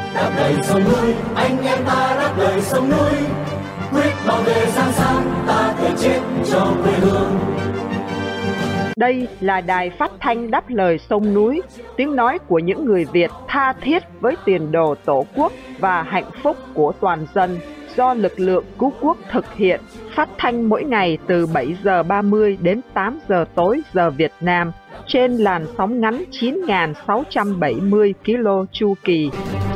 đáp lời sông núi, anh em ta đáp lời sông núi, quyết bảo vệ Giang Sang, ta thể chết cho quê hương. Đây là đài phát thanh đáp lời sông núi, tiếng nói của những người Việt tha thiết với tiền đồ Tổ quốc và hạnh phúc của toàn dân, do lực lượng cứu quốc thực hiện, phát thanh mỗi ngày từ 7 giờ 30 đến 8 giờ tối giờ Việt Nam trên làn sóng ngắn 9.670 km chu kỳ.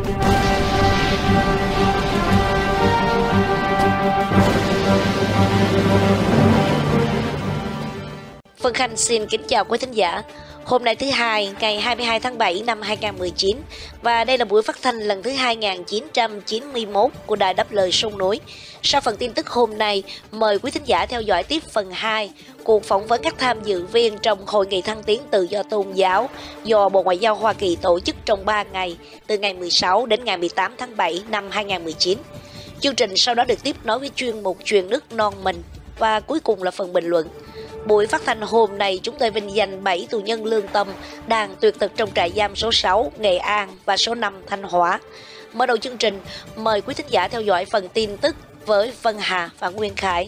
Vân Khanh xin kính chào quý thính giả. Hôm nay thứ Hai, ngày 22 tháng 7 năm 2019 và đây là buổi phát thanh lần thứ 2991 của Đài Đáp lời sông núi. Sau phần tin tức hôm nay, mời quý thính giả theo dõi tiếp phần 2, cuộc phỏng vấn các tham dự viên trong Hội nghị thăng tiến tự do tôn giáo do Bộ Ngoại giao Hoa Kỳ tổ chức trong 3 ngày, từ ngày 16 đến ngày 18 tháng 7 năm 2019. Chương trình sau đó được tiếp nối với chuyên mục Truyền nước non mình và cuối cùng là phần bình luận. Buổi phát thanh hôm nay chúng tôi vinh danh 7 tù nhân lương tâm đang tuyệt thực trong trại giam số 6 Nghệ An và số 5 Thanh Hóa. Mở đầu chương trình, mời quý thính giả theo dõi phần tin tức với Vân Hà và Nguyên Khải.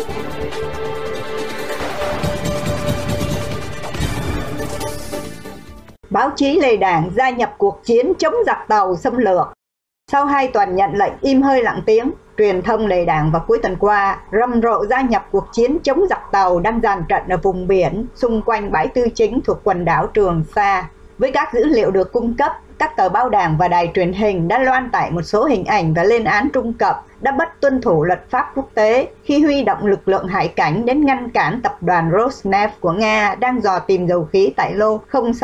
Báo chí Lê Đảng gia nhập cuộc chiến chống giặc Tàu xâm lược. Sau 2 tuần nhận lệnh im hơi lặng tiếng, truyền thông Lê Đảng vào cuối tuần qua rầm rộ gia nhập cuộc chiến chống giặc Tàu đang dàn trận ở vùng biển xung quanh bãi tư chính thuộc quần đảo Trường Sa. Với các dữ liệu được cung cấp, các tờ báo Đảng và đài truyền hình đã loan tải một số hình ảnh và lên án Trung Cộng đã bất tuân thủ luật pháp quốc tế khi huy động lực lượng hải cảnh đến ngăn cản tập đoàn Rosneft của Nga đang dò tìm dầu khí tại lô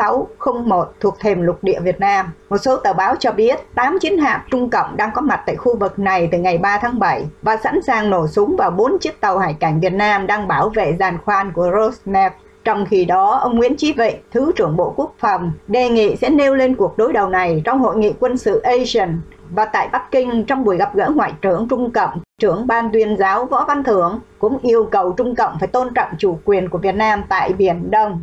0601 thuộc thềm lục địa Việt Nam. Một số tờ báo cho biết 8 chiến hạm Trung Cộng đang có mặt tại khu vực này từ ngày 3 tháng 7 và sẵn sàng nổ súng vào 4 chiếc tàu hải cảnh Việt Nam đang bảo vệ giàn khoan của Rosneft. Trong khi đó, ông Nguyễn Chí Vịnh, Thứ trưởng Bộ Quốc phòng, đề nghị sẽ nêu lên cuộc đối đầu này trong hội nghị quân sự ASEAN. Và tại Bắc Kinh, trong buổi gặp gỡ Ngoại trưởng Trung Cộng, trưởng Ban tuyên giáo Võ Văn Thưởng cũng yêu cầu Trung Cộng phải tôn trọng chủ quyền của Việt Nam tại Biển Đông.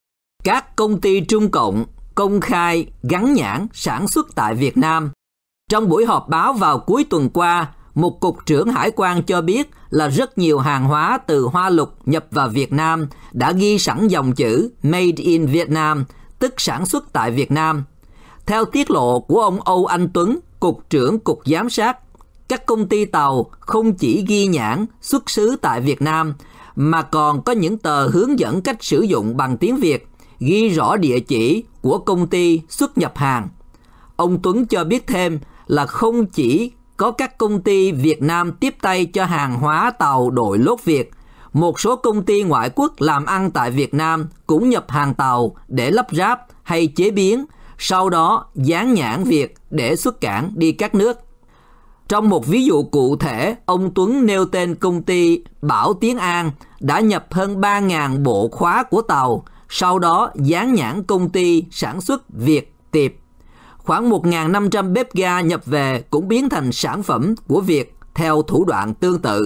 Các công ty Trung Cộng công khai gắn nhãn sản xuất tại Việt Nam. Trong buổi họp báo vào cuối tuần qua, một cục trưởng hải quan cho biết là rất nhiều hàng hóa từ Hoa Lục nhập vào Việt Nam đã ghi sẵn dòng chữ Made in Vietnam, tức sản xuất tại Việt Nam. Theo tiết lộ của ông Âu Anh Tuấn, Cục trưởng Cục Giám sát, các công ty tàu không chỉ ghi nhãn xuất xứ tại Việt Nam, mà còn có những tờ hướng dẫn cách sử dụng bằng tiếng Việt, ghi rõ địa chỉ của công ty xuất nhập hàng. Ông Tuấn cho biết thêm là không chỉ có các công ty Việt Nam tiếp tay cho hàng hóa tàu đội lốt Việt, một số công ty ngoại quốc làm ăn tại Việt Nam cũng nhập hàng tàu để lắp ráp hay chế biến, sau đó dán nhãn Việt để xuất cảng đi các nước. Trong một ví dụ cụ thể, ông Tuấn nêu tên công ty Bảo Tiến An đã nhập hơn 3.000 bộ khóa của tàu, sau đó dán nhãn công ty sản xuất Việt Tiệp. Khoảng 1.500 bếp ga nhập về cũng biến thành sản phẩm của Việt theo thủ đoạn tương tự.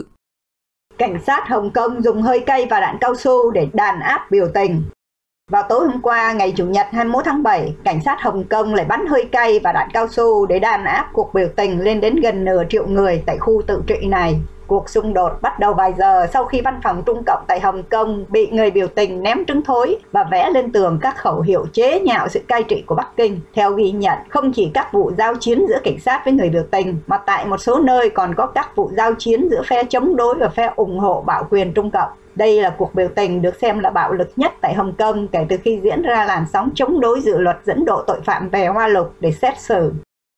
Cảnh sát Hồng Kông dùng hơi cay và đạn cao su để đàn áp biểu tình. Vào tối hôm qua, ngày Chủ nhật 21 tháng 7, cảnh sát Hồng Kông lại bắn hơi cay và đạn cao su để đàn áp cuộc biểu tình lên đến gần nửa triệu người tại khu tự trị này. Cuộc xung đột bắt đầu vài giờ sau khi văn phòng Trung Cộng tại Hồng Kông bị người biểu tình ném trứng thối và vẽ lên tường các khẩu hiệu chế nhạo sự cai trị của Bắc Kinh. Theo ghi nhận, không chỉ các vụ giao chiến giữa cảnh sát với người biểu tình, mà tại một số nơi còn có các vụ giao chiến giữa phe chống đối và phe ủng hộ bạo quyền Trung Cộng. Đây là cuộc biểu tình được xem là bạo lực nhất tại Hồng Kông kể từ khi diễn ra làn sóng chống đối dự luật dẫn độ tội phạm về Hoa Lục để xét xử.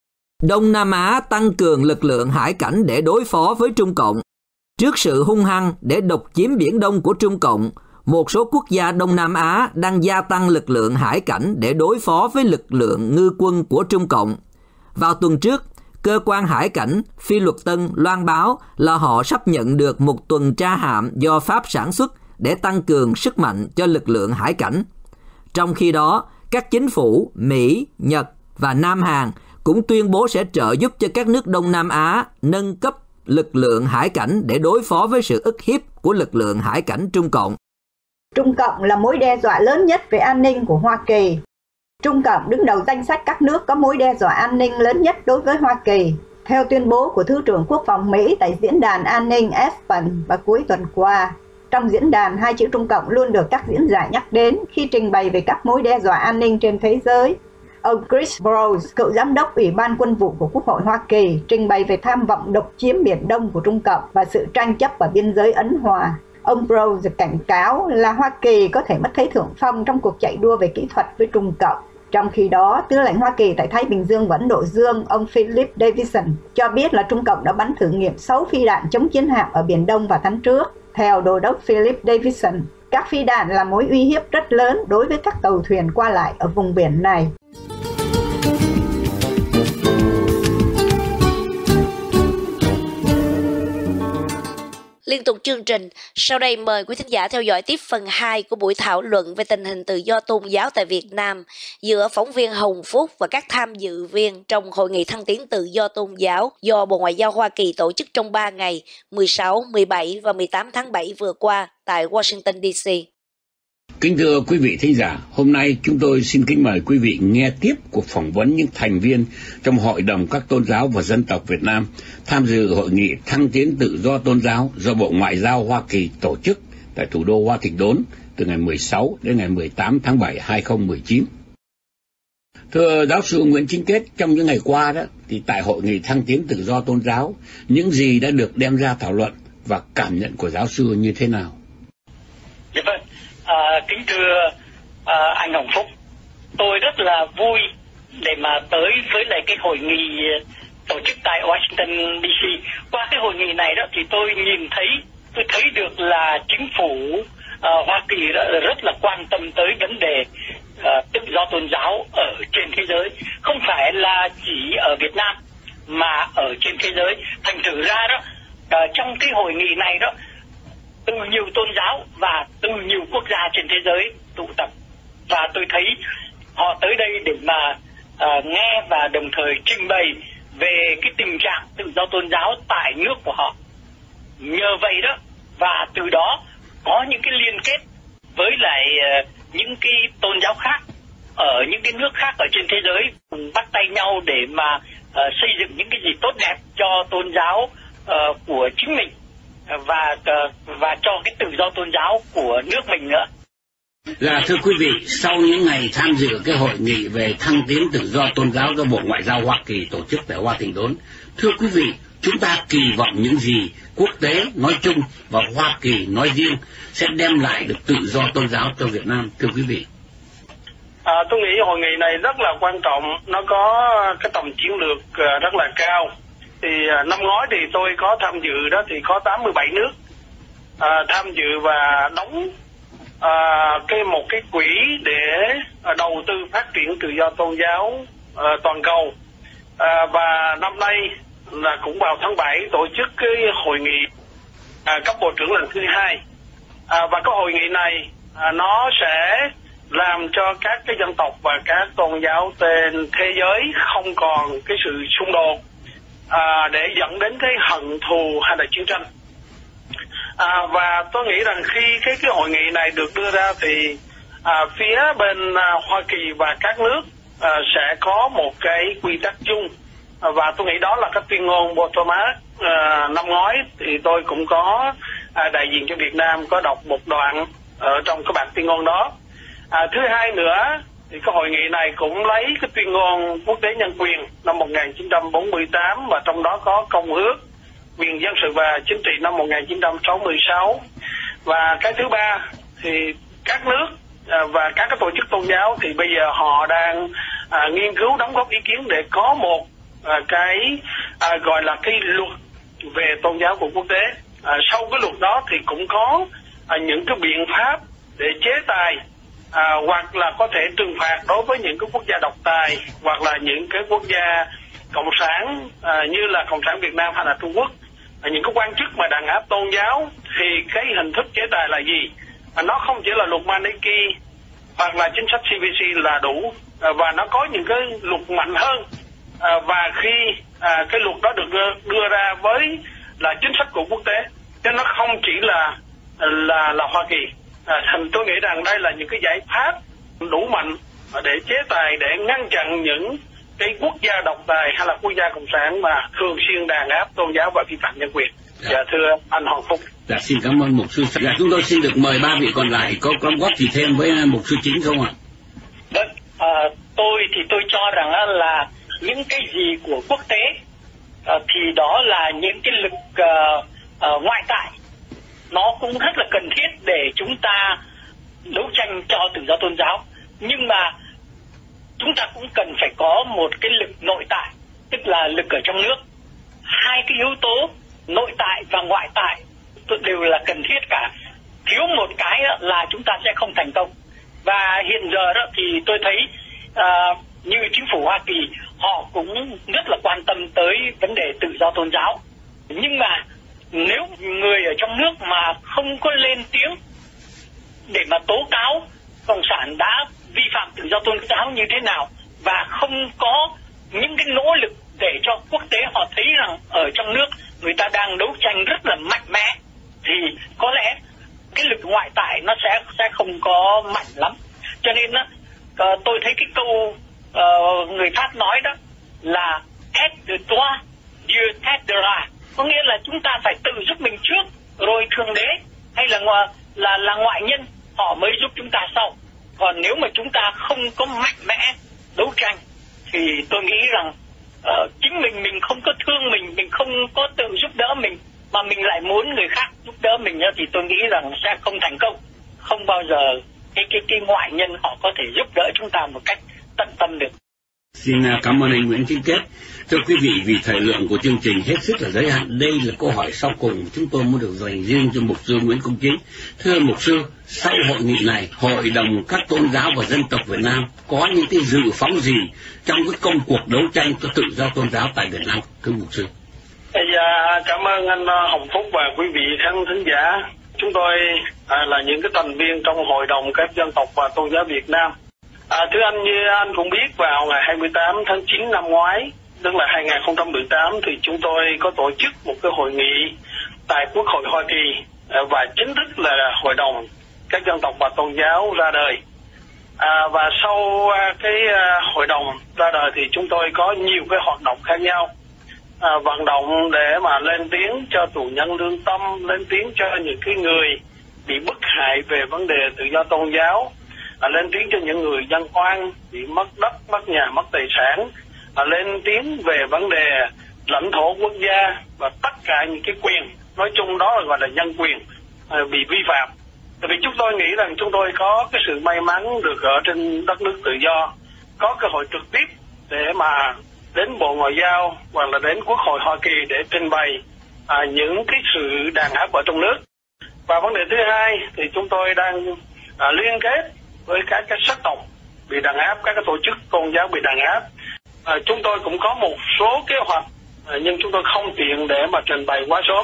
Đông Nam Á tăng cường lực lượng hải cảnh để đối phó với Trung Cộng. Trước sự hung hăng để độc chiếm Biển Đông của Trung Cộng, một số quốc gia Đông Nam Á đang gia tăng lực lượng hải cảnh để đối phó với lực lượng ngư quân của Trung Cộng. Vào tuần trước, cơ quan hải cảnh Phi Luật Tân loan báo là họ sắp nhận được một tuần tra hạm do Pháp sản xuất để tăng cường sức mạnh cho lực lượng hải cảnh. Trong khi đó, các chính phủ Mỹ, Nhật và Nam Hàn cũng tuyên bố sẽ trợ giúp cho các nước Đông Nam Á nâng cấp lực lượng hải cảnh để đối phó với sự ức hiếp của lực lượng hải cảnh Trung Cộng. Trung Cộng là mối đe dọa lớn nhất về an ninh của Hoa Kỳ. Trung Cộng đứng đầu danh sách các nước có mối đe dọa an ninh lớn nhất đối với Hoa Kỳ, theo tuyên bố của Thứ trưởng Quốc phòng Mỹ tại Diễn đàn An ninh Aspen vào cuối tuần qua. Trong diễn đàn, hai chữ Trung Cộng luôn được các diễn giả nhắc đến khi trình bày về các mối đe dọa an ninh trên thế giới. Ông Chris Browse, cựu giám đốc Ủy ban Quân vụ của Quốc hội Hoa Kỳ, trình bày về tham vọng độc chiếm Biển Đông của Trung Cộng và sự tranh chấp ở biên giới Ấn Hòa. Ông Browse cảnh cáo là Hoa Kỳ có thể mất thế thượng phong trong cuộc chạy đua về kỹ thuật với Trung Cộng. Trong khi đó, Tư lệnh Hoa Kỳ tại Thái Bình Dương và Ấn Độ Dương, ông Philip Davidson, cho biết là Trung Cộng đã bắn thử nghiệm 6 phi đạn chống chiến hạm ở Biển Đông vào tháng trước. Theo Đô đốc Philip Davidson, các phi đạn là mối uy hiếp rất lớn đối với các tàu thuyền qua lại ở vùng biển này. Liên tục chương trình, sau đây mời quý thính giả theo dõi tiếp phần 2 của buổi thảo luận về tình hình tự do tôn giáo tại Việt Nam giữa phóng viên Hồng Phúc và các tham dự viên trong Hội nghị thăng tiến tự do tôn giáo do Bộ Ngoại giao Hoa Kỳ tổ chức trong 3 ngày 16, 17 và 18 tháng 7 vừa qua tại Washington, D.C. Kính thưa quý vị thính giả, hôm nay chúng tôi xin kính mời quý vị nghe tiếp cuộc phỏng vấn những thành viên trong Hội đồng các tôn giáo và dân tộc Việt Nam tham dự Hội nghị thăng tiến tự do tôn giáo do Bộ Ngoại giao Hoa Kỳ tổ chức tại thủ đô Washington từ ngày 16 đến ngày 18 tháng 7 2019. Thưa giáo sư Nguyễn Chính Kết, trong những ngày qua đó thì tại Hội nghị thăng tiến tự do tôn giáo, những gì đã được đem ra thảo luận và cảm nhận của giáo sư như thế nào? Dạ vâng. Kính thưa anh Hồng Phúc, tôi rất là vui để mà tới với lại cái hội nghị tổ chức tại Washington DC. Qua cái hội nghị này đó thì tôi thấy được là chính phủ Hoa Kỳ rất là quan tâm tới vấn đề tự do tôn giáo ở trên thế giới, không phải là chỉ ở Việt Nam mà ở trên thế giới. Thành thử ra đó trong cái hội nghị này đó, từ nhiều tôn giáo và từ nhiều quốc gia trên thế giới tụ tập, và tôi thấy họ tới đây để mà nghe và đồng thời trình bày về cái tình trạng tự do tôn giáo tại nước của họ. Nhờ vậy đó, và từ đó có những cái liên kết với lại những cái tôn giáo khác ở những cái nước khác ở trên thế giới, bắt tay nhau để mà xây dựng những cái gì tốt đẹp cho tôn giáo của chính mình và cho cái tự do tôn giáo của nước mình nữa. Dạ thưa quý vị, sau những ngày tham dự cái hội nghị về thăng tiến tự do tôn giáo do Bộ Ngoại giao Hoa Kỳ tổ chức tại Washington, thưa quý vị, chúng ta kỳ vọng những gì quốc tế nói chung và Hoa Kỳ nói riêng sẽ đem lại được tự do tôn giáo cho Việt Nam, thưa quý vị? Tôi nghĩ hội nghị này rất là quan trọng, nó có cái tầm chiến lược rất là cao. Thì năm ngoái thì tôi có tham dự đó, thì có 87 nước tham dự và đóng một cái quỹ để đầu tư phát triển tự do tôn giáo toàn cầu. Và năm nay là cũng vào tháng 7 tổ chức cái hội nghị cấp bộ trưởng lần thứ 2. Và cái hội nghị này nó sẽ làm cho các cái dân tộc và các tôn giáo trên thế giới không còn cái sự xung đột để dẫn đến cái hận thù hay là chiến tranh. Và tôi nghĩ rằng khi cái hội nghị này được đưa ra thì phía bên Hoa Kỳ và các nước sẽ có một cái quy tắc chung, và tôi nghĩ đó là cái tuyên ngôn Potomac năm ngoái. Thì tôi cũng có đại diện cho Việt Nam có đọc một đoạn ở trong cái bản tuyên ngôn đó. Thứ hai nữa thì cái hội nghị này cũng lấy cái tuyên ngôn quốc tế nhân quyền năm 1948 và trong đó có công ước quyền dân sự và chính trị năm 1966. Và cái thứ ba thì các nước và các cái tổ chức tôn giáo thì bây giờ họ đang nghiên cứu đóng góp ý kiến để có một cái gọi là cái luật về tôn giáo của quốc tế. Sau cái luật đó thì cũng có những cái biện pháp để chế tài hoặc là có thể trừng phạt đối với những cái quốc gia độc tài hoặc là những cái quốc gia cộng sản như là Cộng sản Việt Nam hay là Trung Quốc. Những cái quan chức mà đàn áp tôn giáo thì cái hình thức chế tài là gì? Nó không chỉ là luật Maniki hoặc là chính sách CBC là đủ, và nó có những cái luật mạnh hơn. Và khi cái luật đó được đưa ra với là chính sách của quốc tế, chứ nó không chỉ là Hoa Kỳ. Thành tôi nghĩ rằng đây là những cái giải pháp đủ mạnh để chế tài, để ngăn chặn những cái quốc gia độc tài hay là quốc gia cộng sản mà thường xuyên đàn áp tôn giáo và vi phạm nhân quyền. Dạ thưa anh Hoàng Phúc. Dạ xin cảm ơn mục sư. Dạ chúng tôi xin được mời ba vị còn lại có đóng góp gì thêm với mục sư Chính không ạ? Vâng, tôi cho rằng là những cái gì của quốc tế thì đó là những cái lực ngoại tại, nó cũng rất là cần thiết để chúng ta đấu tranh cho tự do tôn giáo. Nhưng mà chúng ta cũng cần phải có một cái lực nội tại, tức là lực ở trong nước. Hai cái yếu tố nội tại và ngoại tại đều là cần thiết cả. Thiếu một cái là chúng ta sẽ không thành công. Và hiện giờ đó thì tôi thấy như chính phủ Hoa Kỳ họ cũng rất là quan tâm tới vấn đề tự do tôn giáo. Nhưng mà nếu người ở trong nước mà không có lên tiếng để mà tố cáo Cộng sản đã vi phạm tự do tôn giáo như thế nào, và không có những cái nỗ lực để cho quốc tế họ thấy rằng ở trong nước người ta đang đấu tranh rất là mạnh mẽ, thì có lẽ cái lực ngoại tại nó sẽ không có mạnh lắm. Cho nên tôi thấy cái câu người Pháp nói đó là aide de toi, Dieu t'aidera, có nghĩa là chúng ta phải tự giúp mình trước, rồi thượng đế hay là ngoại nhân họ mới giúp chúng ta sau. Còn nếu mà chúng ta không có mạnh mẽ đấu tranh thì tôi nghĩ rằng chính mình không có thương mình không có tự giúp đỡ mình, mà mình lại muốn người khác giúp đỡ mình, thì tôi nghĩ rằng sẽ không thành công. Không bao giờ cái ngoại nhân họ có thể giúp đỡ chúng ta một cách tận tâm được. Xin cảm ơn anh Nguyễn Chính Kết. Thưa quý vị, vì thời lượng của chương trình hết sức là giới hạn, đây là câu hỏi sau cùng chúng tôi muốn được dành riêng cho mục sư Nguyễn Công Chính. Thưa mục sư, sau hội nghị này, Hội đồng các tôn giáo và dân tộc Việt Nam có những cái dự phóng gì trong cái công cuộc đấu tranh cho tự do tôn giáo tại Việt Nam? Thưa mục sư. Cảm ơn anh Hồng Phúc và quý vị khán thính giả. Chúng tôi là những cái thành viên trong Hội đồng các dân tộc và tôn giáo Việt Nam. Thưa anh, như anh cũng biết, vào ngày 28 tháng 9 năm ngoái, tức là 2018, thì chúng tôi có tổ chức một cái hội nghị tại Quốc hội Hoa Kỳ và chính thức là Hội đồng các dân tộc và tôn giáo ra đời. Và sau cái hội đồng ra đời thì chúng tôi có nhiều cái hoạt động khác nhau, vận động để mà lên tiếng cho tù nhân lương tâm, lên tiếng cho những cái người bị bức hại về vấn đề tự do tôn giáo, lên tiếng cho những người dân oan bị mất đất, mất nhà, mất tài sản, lên tiếng về vấn đề lãnh thổ quốc gia và tất cả những cái quyền, nói chung đó là gọi là nhân quyền, bị vi phạm. Tại vì chúng tôi nghĩ rằng chúng tôi có cái sự may mắn được ở trên đất nước tự do, có cơ hội trực tiếp để mà đến Bộ Ngoại giao hoặc là đến Quốc hội Hoa Kỳ để trình bày những cái sự đàn áp ở trong nước. Và vấn đề thứ hai thì chúng tôi đang liên kết với các cái sắc tộc bị đàn áp, các cái tổ chức tôn giáo bị đàn áp. Chúng tôi cũng có một số kế hoạch nhưng chúng tôi không tiện để mà trình bày quá sớm.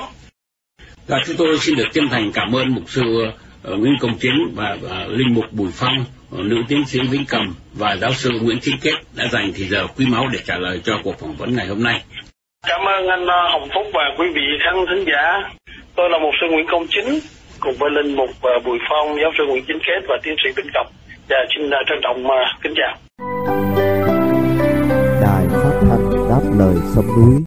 Và chúng tôi xin được chân thành cảm ơn mục sư Nguyễn Công Chính và linh mục Bùi Phong, nữ tiến sĩ Vĩnh Cầm và giáo sư Nguyễn Chính Kết đã dành thời giờ quý báu để trả lời cho cuộc phỏng vấn ngày hôm nay. Cảm ơn anh Hồng Phúc và quý vị khán thính giả. Tôi là mục sư Nguyễn Công Chính cùng với linh mục Bùi Phong, giáo sư Nguyễn Chính Kết và tiến sĩ Vĩnh Cầm. Và xin trân trọng kính chào. Đài phát thanh đáp lời sông núi.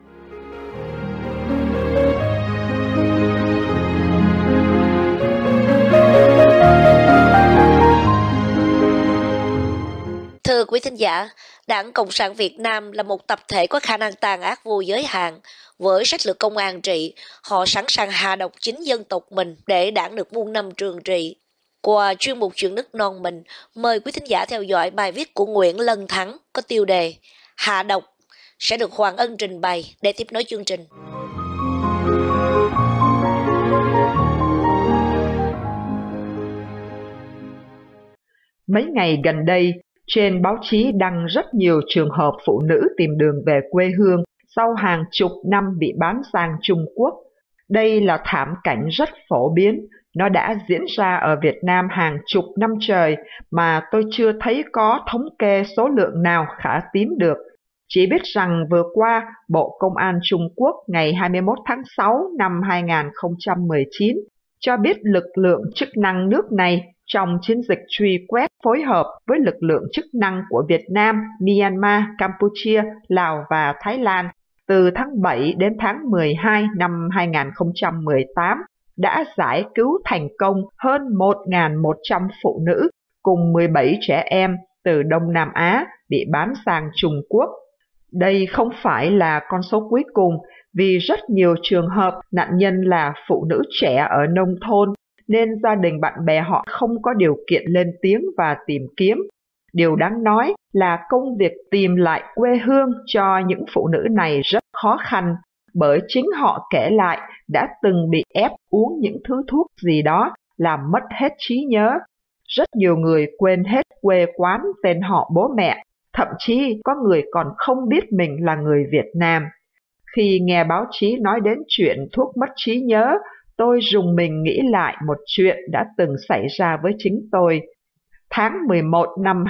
Thưa quý thính giả, Đảng Cộng sản Việt Nam là một tập thể có khả năng tàn ác vô giới hạn. Với sách lược công an trị, họ sẵn sàng hạ độc chính dân tộc mình để đảng được muôn năm trường trị. Qua chuyên mục Chuyện Nước Non mình, mời quý thính giả theo dõi bài viết của Nguyễn Lân Thắng có tiêu đề Hạ độc, sẽ được Hoàng Ân trình bày để tiếp nối chương trình. Mấy ngày gần đây, trên báo chí đăng rất nhiều trường hợp phụ nữ tìm đường về quê hương sau hàng chục năm bị bán sang Trung Quốc. Đây là thảm cảnh rất phổ biến, nó đã diễn ra ở Việt Nam hàng chục năm trời mà tôi chưa thấy có thống kê số lượng nào khả tín được. Chỉ biết rằng vừa qua, Bộ Công an Trung Quốc ngày 21 tháng 6 năm 2019 cho biết lực lượng chức năng nước này trong chiến dịch truy quét phối hợp với lực lượng chức năng của Việt Nam, Myanmar, Campuchia, Lào và Thái Lan từ tháng 7 đến tháng 12 năm 2018 đã giải cứu thành công hơn 1.100 phụ nữ cùng 17 trẻ em từ Đông Nam Á bị bán sang Trung Quốc. Đây không phải là con số cuối cùng, vì rất nhiều trường hợp nạn nhân là phụ nữ trẻ ở nông thôn, nên gia đình bạn bè họ không có điều kiện lên tiếng và tìm kiếm. Điều đáng nói là công việc tìm lại quê hương cho những phụ nữ này rất khó khăn, bởi chính họ kể lại đã từng bị ép uống những thứ thuốc gì đó làm mất hết trí nhớ. Rất nhiều người quên hết quê quán, tên họ, bố mẹ, thậm chí có người còn không biết mình là người Việt Nam. Khi nghe báo chí nói đến chuyện thuốc mất trí nhớ, tôi rùng mình nghĩ lại một chuyện đã từng xảy ra với chính tôi. Tháng 11 năm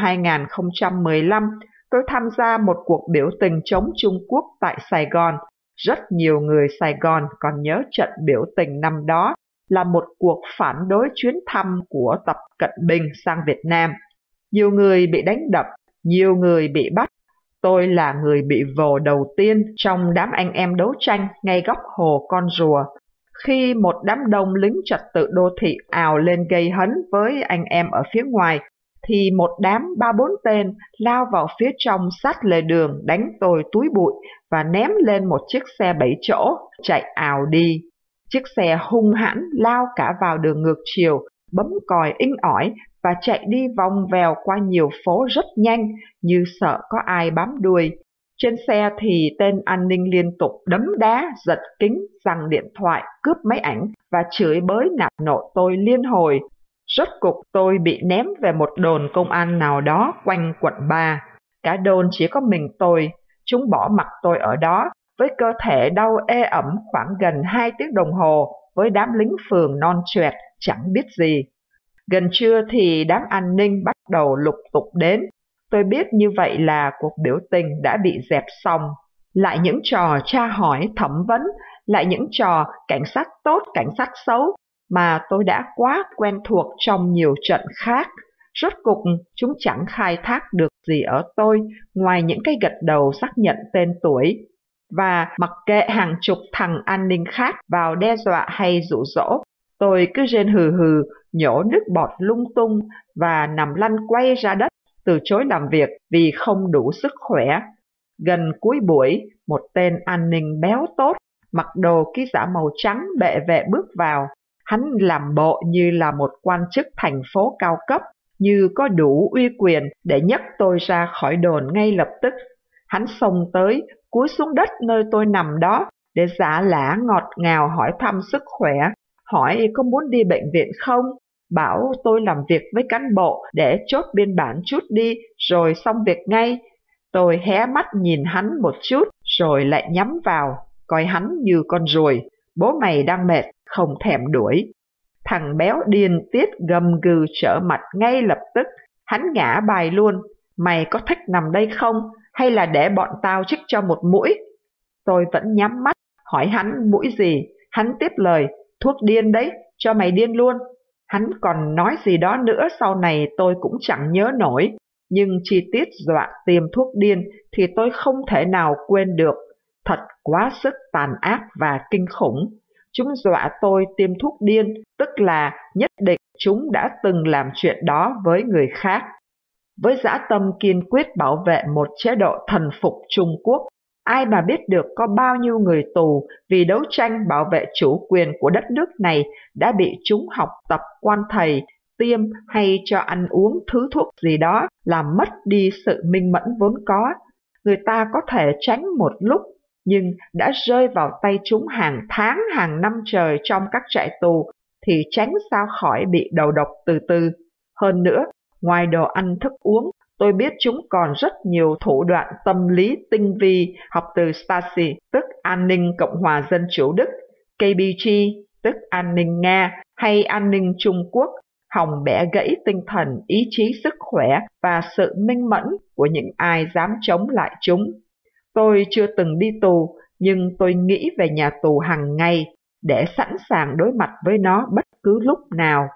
2015, tôi tham gia một cuộc biểu tình chống Trung Quốc tại Sài Gòn. Rất nhiều người Sài Gòn còn nhớ trận biểu tình năm đó là một cuộc phản đối chuyến thăm của Tập Cận Bình sang Việt Nam. Nhiều người bị đánh đập, nhiều người bị bắt. Tôi là người bị vồ đầu tiên trong đám anh em đấu tranh ngay góc hồ Con Rùa. Khi một đám đông lính trật tự đô thị ào lên gây hấn với anh em ở phía ngoài, thì một đám 3-4 tên lao vào phía trong sát lề đường đánh tôi túi bụi và ném lên một chiếc xe 7 chỗ chạy ào đi. Chiếc xe hung hãn lao cả vào đường ngược chiều, bấm còi inh ỏi và chạy đi vòng vèo qua nhiều phố rất nhanh, như sợ có ai bám đuôi. Trên xe thì tên an ninh liên tục đấm đá, giật kính, giằng điện thoại, cướp máy ảnh và chửi bới nạt nộ tôi liên hồi. Rốt cục tôi bị ném về một đồn công an nào đó quanh quận 3. Cả đồn chỉ có mình tôi, chúng bỏ mặc tôi ở đó với cơ thể đau ê ẩm khoảng gần 2 tiếng đồng hồ với đám lính phường non choẹt chẳng biết gì. Gần trưa thì đám an ninh bắt đầu lục tục đến. Tôi biết như vậy là cuộc biểu tình đã bị dẹp xong. Lại những trò tra hỏi thẩm vấn, lại những trò cảnh sát tốt, cảnh sát xấu mà tôi đã quá quen thuộc trong nhiều trận khác. Rốt cục chúng chẳng khai thác được gì ở tôi ngoài những cái gật đầu xác nhận tên tuổi. Và mặc kệ hàng chục thằng an ninh khác vào đe dọa hay dụ dỗ, tôi cứ rên hừ hừ, nhổ nước bọt lung tung và nằm lăn quay ra đất, từ chối làm việc vì không đủ sức khỏe. Gần cuối buổi, một tên an ninh béo tốt, mặc đồ ký giả màu trắng bệ vệ bước vào. Hắn làm bộ như là một quan chức thành phố cao cấp, như có đủ uy quyền để nhấc tôi ra khỏi đồn ngay lập tức. Hắn xông tới, cúi xuống đất nơi tôi nằm đó để giả lả ngọt ngào hỏi thăm sức khỏe, hỏi có muốn đi bệnh viện không, bảo tôi làm việc với cán bộ để chốt biên bản chút đi rồi xong việc ngay. Tôi hé mắt nhìn hắn một chút rồi lại nhắm vào, coi hắn như con ruồi. Bố mày đang mệt, không thèm đuổi. Thằng béo điên tiết gầm gừ trở mặt ngay lập tức. Hắn ngã bài luôn. Mày có thích nằm đây không? Hay là để bọn tao chích cho một mũi? Tôi vẫn nhắm mắt, hỏi hắn mũi gì. Hắn tiếp lời, thuốc điên đấy, cho mày điên luôn. Hắn còn nói gì đó nữa sau này tôi cũng chẳng nhớ nổi. Nhưng chi tiết dọa tiêm thuốc điên thì tôi không thể nào quên được. Thật quá sức tàn ác và kinh khủng. Chúng dọa tôi tiêm thuốc điên, tức là nhất định chúng đã từng làm chuyện đó với người khác. Với dã tâm kiên quyết bảo vệ một chế độ thần phục Trung Quốc, ai mà biết được có bao nhiêu người tù vì đấu tranh bảo vệ chủ quyền của đất nước này đã bị chúng học tập quan thầy, tiêm hay cho ăn uống thứ thuốc gì đó làm mất đi sự minh mẫn vốn có. Người ta có thể tránh một lúc, nhưng đã rơi vào tay chúng hàng tháng hàng năm trời trong các trại tù thì tránh sao khỏi bị đầu độc từ từ. Hơn nữa, ngoài đồ ăn thức uống, tôi biết chúng còn rất nhiều thủ đoạn tâm lý tinh vi học từ Stasi, tức An ninh Cộng hòa Dân chủ Đức, KGB, tức An ninh Nga hay An ninh Trung Quốc, hòng bẻ gãy tinh thần, ý chí, sức khỏe và sự minh mẫn của những ai dám chống lại chúng. Tôi chưa từng đi tù, nhưng tôi nghĩ về nhà tù hàng ngày để sẵn sàng đối mặt với nó bất cứ lúc nào.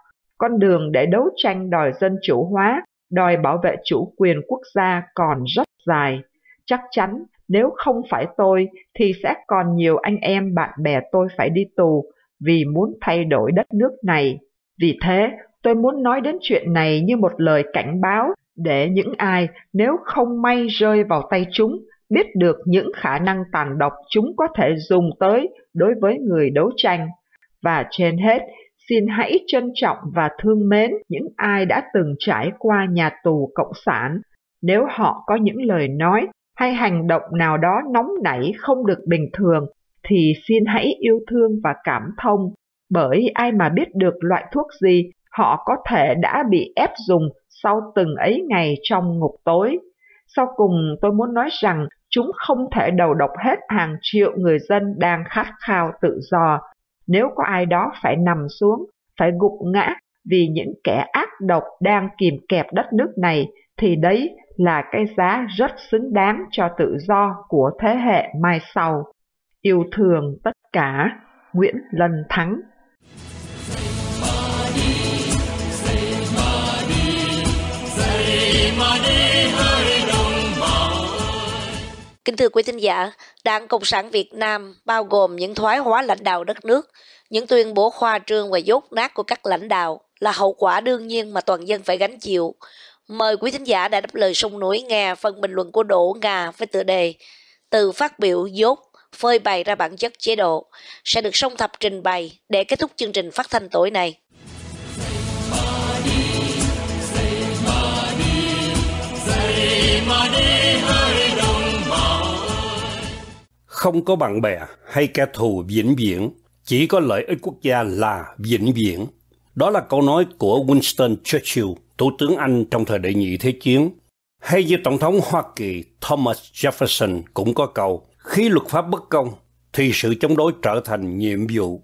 con đường để đấu tranh đòi dân chủ hóa, đòi bảo vệ chủ quyền quốc gia còn rất dài. Chắc chắn nếu không phải tôi thì sẽ còn nhiều anh em bạn bè tôi phải đi tù vì muốn thay đổi đất nước này. Vì thế, tôi muốn nói đến chuyện này như một lời cảnh báo để những ai nếu không may rơi vào tay chúng biết được những khả năng tàn độc chúng có thể dùng tới đối với người đấu tranh. Và trên hết, xin hãy trân trọng và thương mến những ai đã từng trải qua nhà tù cộng sản. Nếu họ có những lời nói hay hành động nào đó nóng nảy không được bình thường, thì xin hãy yêu thương và cảm thông, bởi ai mà biết được loại thuốc gì họ có thể đã bị ép dùng sau từng ấy ngày trong ngục tối. Sau cùng tôi muốn nói rằng chúng không thể đầu độc hết hàng triệu người dân đang khát khao tự do. Nếu có ai đó phải nằm xuống, phải gục ngã vì những kẻ ác độc đang kìm kẹp đất nước này, thì đấy là cái giá rất xứng đáng cho tự do của thế hệ mai sau. Yêu thương tất cả. Nguyễn Lân Thắng. Kính thưa quý thính giả, Đảng Cộng sản Việt Nam bao gồm những thoái hóa lãnh đạo đất nước, những tuyên bố khoa trương và dốt nát của các lãnh đạo là hậu quả đương nhiên mà toàn dân phải gánh chịu. Mời quý thính giả đã đáp lời sông núi nghe phần bình luận của Đỗ Nga với tựa đề Từ phát biểu dốt, phơi bày ra bản chất chế độ, sẽ được song thập trình bày để kết thúc chương trình phát thanh tối nay. Không có bạn bè hay kẻ thù vĩnh viễn, chỉ có lợi ích quốc gia là vĩnh viễn. Đó là câu nói của Winston Churchill, Thủ tướng Anh trong thời đệ nhị thế chiến. Hay như Tổng thống Hoa Kỳ Thomas Jefferson cũng có câu, khi luật pháp bất công thì sự chống đối trở thành nhiệm vụ.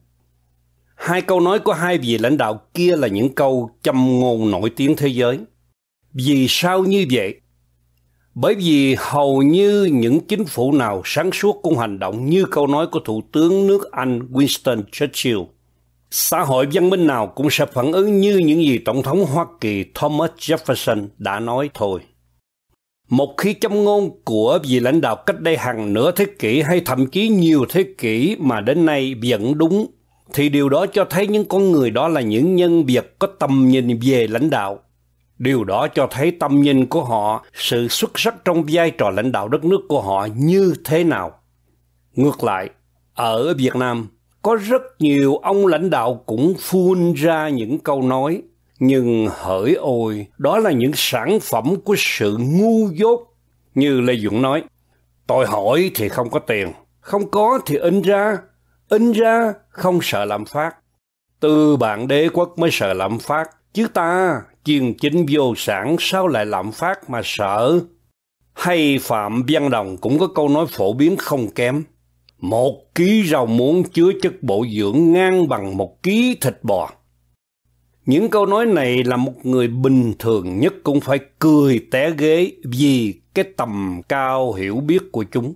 Hai câu nói của hai vị lãnh đạo kia là những câu châm ngôn nổi tiếng thế giới. Vì sao như vậy? Bởi vì hầu như những chính phủ nào sáng suốt cũng hành động như câu nói của Thủ tướng nước Anh Winston Churchill. Xã hội văn minh nào cũng sẽ phản ứng như những gì Tổng thống Hoa Kỳ Thomas Jefferson đã nói thôi. Một khi châm ngôn của vị lãnh đạo cách đây hàng nửa thế kỷ hay thậm chí nhiều thế kỷ mà đến nay vẫn đúng, thì điều đó cho thấy những con người đó là những nhân vật có tầm nhìn về lãnh đạo. Điều đó cho thấy tầm nhìn của họ, sự xuất sắc trong vai trò lãnh đạo đất nước của họ như thế nào. Ngược lại, ở Việt Nam, có rất nhiều ông lãnh đạo cũng phun ra những câu nói, nhưng hỡi ôi, đó là những sản phẩm của sự ngu dốt. Như Lê Duẩn nói, tôi hỏi thì không có tiền, không có thì in ra không sợ lạm phát. Tư bản đế quốc mới sợ lạm phát, chứ ta chiên chính vô sản sao lại lạm phát mà sợ. Hay Phạm Văn Đồng cũng có câu nói phổ biến không kém, 1 ký rau muống chứa chất bổ dưỡng ngang bằng 1 ký thịt bò. Những câu nói này là một người bình thường nhất cũng phải cười té ghế vì cái tầm cao hiểu biết của chúng.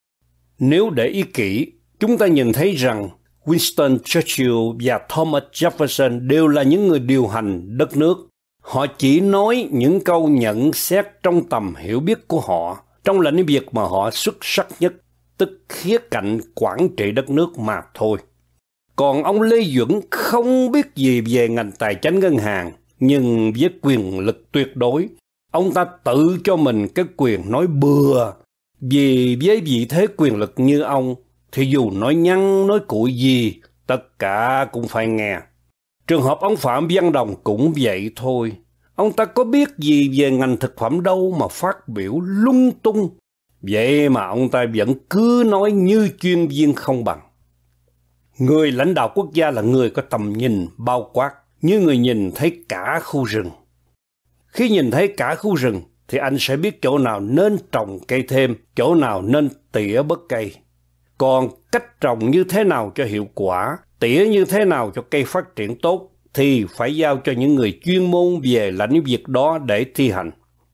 Nếu để ý kỹ, chúng ta nhìn thấy rằng Winston Churchill và Thomas Jefferson đều là những người điều hành đất nước. Họ chỉ nói những câu nhận xét trong tầm hiểu biết của họ, trong lĩnh vực mà họ xuất sắc nhất, tức khía cạnh quản trị đất nước mà thôi. Còn ông Lê Duẩn không biết gì về ngành tài chính ngân hàng, nhưng với quyền lực tuyệt đối, ông ta tự cho mình cái quyền nói bừa. Vì với vị thế quyền lực như ông, thì dù nói nhăng nói cuội gì, tất cả cũng phải nghe. Trường hợp ông Phạm Văn Đồng cũng vậy thôi. Ông ta có biết gì về ngành thực phẩm đâu mà phát biểu lung tung. Vậy mà ông ta vẫn cứ nói như chuyên viên không bằng. Người lãnh đạo quốc gia là người có tầm nhìn bao quát, như người nhìn thấy cả khu rừng. Khi nhìn thấy cả khu rừng, thì anh sẽ biết chỗ nào nên trồng cây thêm, chỗ nào nên tỉa bớt cây. Còn cách trồng như thế nào cho hiệu quả, tỉa như thế nào cho cây phát triển tốt, thì phải giao cho những người chuyên môn về lĩnh vực đó để thi hành.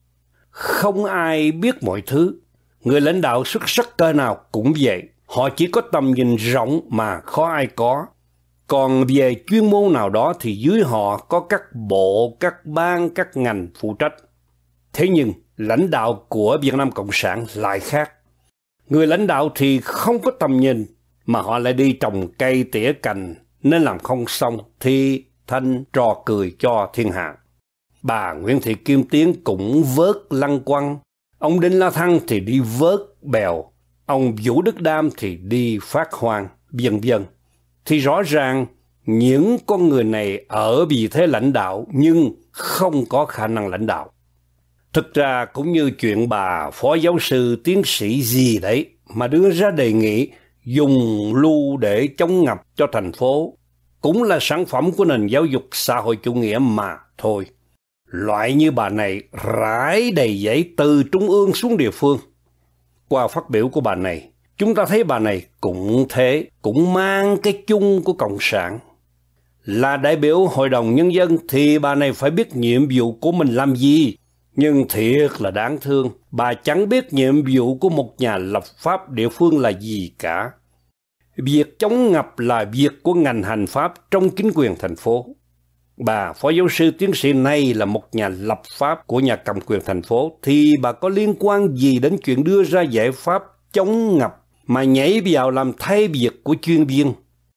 Không ai biết mọi thứ. Người lãnh đạo xuất sắc cỡ nào cũng vậy. Họ chỉ có tầm nhìn rộng mà khó ai có. Còn về chuyên môn nào đó thì dưới họ có các bộ, các ban, các ngành phụ trách. Thế nhưng lãnh đạo của Việt Nam Cộng sản lại khác. Người lãnh đạo thì không có tầm nhìn, mà họ lại đi trồng cây tỉa cành, nên làm không xong thì thành trò cười cho thiên hạ. Bà Nguyễn Thị Kim Tiến cũng vớt lăng quăng, ông Đinh La Thăng thì đi vớt bèo, ông Vũ Đức Đam thì đi phát hoang, vân vân. Thì rõ ràng những con người này ở vị thế lãnh đạo nhưng không có khả năng lãnh đạo. Thực ra cũng như chuyện bà phó giáo sư tiến sĩ gì đấy mà đưa ra đề nghị dùng lưu để chống ngập cho thành phố, cũng là sản phẩm của nền giáo dục xã hội chủ nghĩa mà thôi. Loại như bà này rải đầy giấy từ trung ương xuống địa phương. Qua phát biểu của bà này, chúng ta thấy bà này cũng thế, cũng mang cái chung của Cộng sản. Là đại biểu Hội đồng Nhân dân thì bà này phải biết nhiệm vụ của mình làm gì. Nhưng thiệt là đáng thương, bà chẳng biết nhiệm vụ của một nhà lập pháp địa phương là gì cả. Việc chống ngập là việc của ngành hành pháp trong chính quyền thành phố. Bà phó giáo sư tiến sĩ này là một nhà lập pháp của nhà cầm quyền thành phố, thì bà có liên quan gì đến chuyện đưa ra giải pháp chống ngập mà nhảy vào làm thay việc của chuyên viên?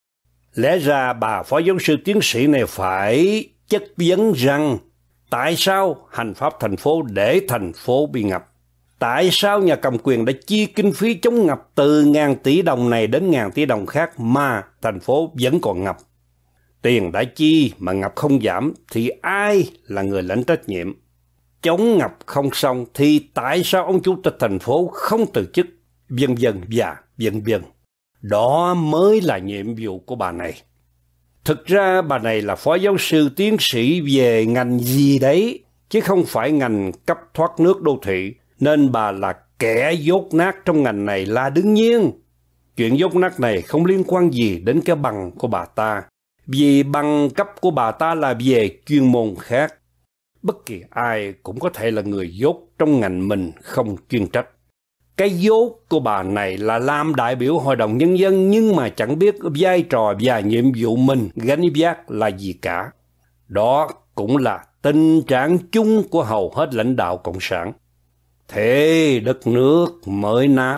Lẽ ra bà phó giáo sư tiến sĩ này phải chất vấn rằng tại sao hành pháp thành phố để thành phố bị ngập? Tại sao nhà cầm quyền đã chi kinh phí chống ngập từ ngàn tỷ đồng này đến ngàn tỷ đồng khác mà thành phố vẫn còn ngập? Tiền đã chi mà ngập không giảm thì ai là người lãnh trách nhiệm? Chống ngập không xong thì tại sao ông chủ tịch thành phố không từ chức? Vân vân và vân vân. Đó mới là nhiệm vụ của bà này. Thực ra bà này là phó giáo sư tiến sĩ về ngành gì đấy, chứ không phải ngành cấp thoát nước đô thị, nên bà là kẻ dốt nát trong ngành này là đương nhiên. Chuyện dốt nát này không liên quan gì đến cái bằng của bà ta, vì bằng cấp của bà ta là về chuyên môn khác. Bất kỳ ai cũng có thể là người dốt trong ngành mình không chuyên trách. Cái dốt của bà này là làm đại biểu Hội đồng Nhân dân nhưng mà chẳng biết vai trò và nhiệm vụ mình gánh vác là gì cả. Đó cũng là tình trạng chung của hầu hết lãnh đạo Cộng sản. Thế đất nước mới nát.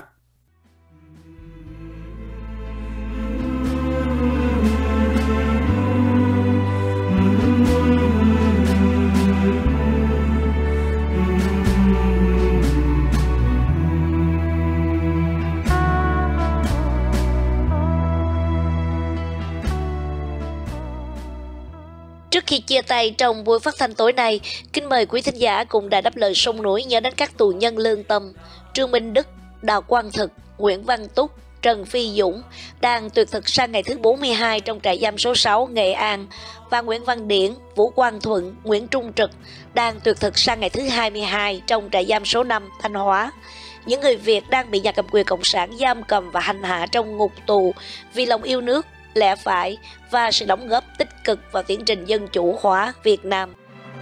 Trước khi chia tay trong buổi phát thanh tối nay, kính mời quý thính giả cùng Đài Đáp Lời Sông Núi nhớ đến các tù nhân lương tâm Trương Minh Đức, Đào Quang Thực, Nguyễn Văn Túc, Trần Phi Dũng đang tuyệt thực sang ngày thứ 42 trong trại giam số 6 Nghệ An, và Nguyễn Văn Điển, Vũ Quang Thuận, Nguyễn Trung Trực đang tuyệt thực sang ngày thứ 22 trong trại giam số 5 Thanh Hóa. Những người Việt đang bị nhà cầm quyền Cộng sản giam cầm và hành hạ trong ngục tù vì lòng yêu nước, lẽ phải và sự đóng góp tích cực vào tiến trình dân chủ hóa Việt Nam.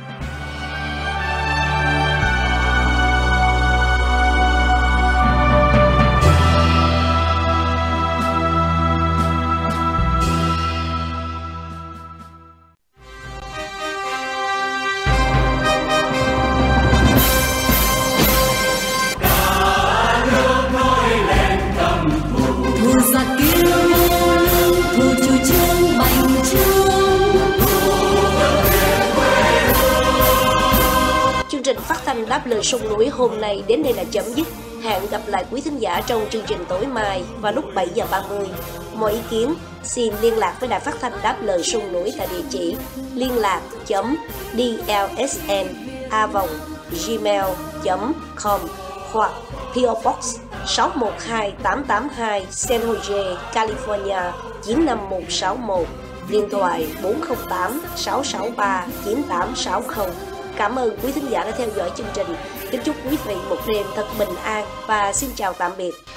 Chương trình phát thanh Đáp Lời Sông Núi hôm nay đến đây là chấm dứt. Hẹn gặp lại quý thính giả trong chương trình tối mai vào lúc 7 giờ 30. Mọi ý kiến xin liên lạc với Đài Phát thanh Đáp Lời Sông Núi tại địa chỉ liên lạc.dlsn@gmail.com hoặc PO Box 612882 San Jose, California 95161, điện thoại 408 663 9860. Cảm ơn quý thính giả đã theo dõi chương trình. Kính chúc quý vị một đêm thật bình an và xin chào tạm biệt.